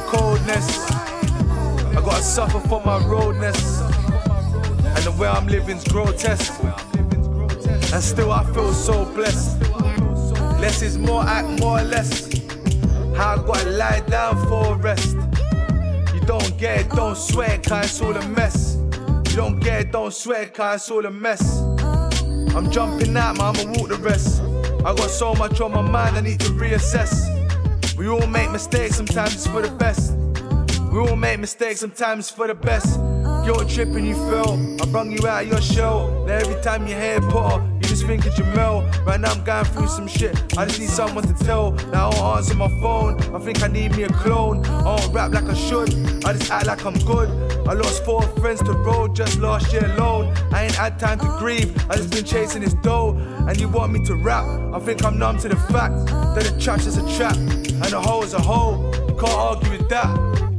coldness. I gotta suffer for my roadness. And the way I'm living's grotesque. And still I feel so blessed. Less is more, act more or less. How I gotta lie down for a rest. You don't get it, don't sweat it, cause it's all a mess. You don't get it, don't sweat it, cause it's all a mess. I'm jumping out, man, I'ma walk the rest. I got so much on my mind, I need to reassess. We all make mistakes, sometimes it's for the best. We all make mistakes, sometimes it's for the best. You're tripping, you feel, I brung you out of your shell. Now every time you hear Potter, you just think it's Jamel. Right now I'm going through some shit, I just need someone to tell. Now I don't answer my phone, I think I need me a clone. I don't rap like I should, I just act like I'm good. I lost 4 friends to road just last year alone. I ain't had time to grieve, I just been chasing this dough. And you want me to rap, I think I'm numb to the fact that the trap's just a trap, and the hoe is a hoe. You can't argue with that.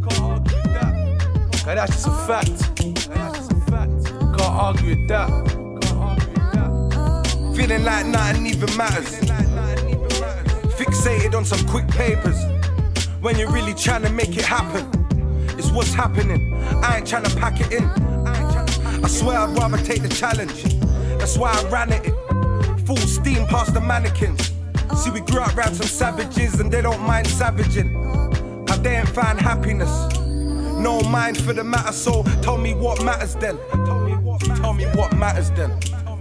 And that's just a fact. Can't argue with that. Feeling like nothing even matters. Fixated on some quick papers. When you're really trying to make it happen, it's what's happening. I ain't trying to pack it in. I swear I'd rather take the challenge. That's why I ran at it. Full steam past the mannequins. See, we grew up around some savages and they don't mind savaging. How they ain't found happiness. No mind for the matter, so tell me what matters then. Tell me what matters then.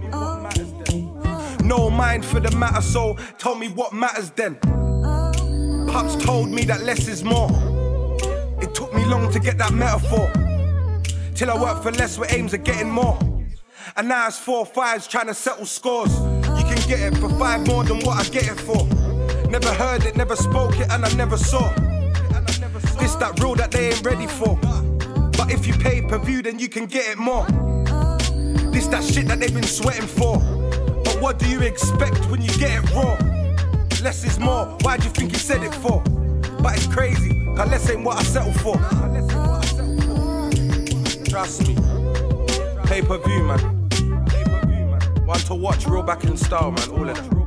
No mind for the matter, so tell me what matters then. Pops told me that less is more. It took me long to get that metaphor. Till I worked for less with aims of getting more. And now it's 4 5s trying to settle scores. You can get it for 5 more than what I get it for. Never heard it, never spoke it, and I never saw. This that real that they ain't ready for. But if you pay per view, then you can get it more. This that shit that they've been sweating for. But what do you expect when you get it raw? Less is more, why do you think you said it for? But it's crazy, cause less ain't what I settle for. Trust me. Pay per view, man. One to watch, real back in style, man. All of that.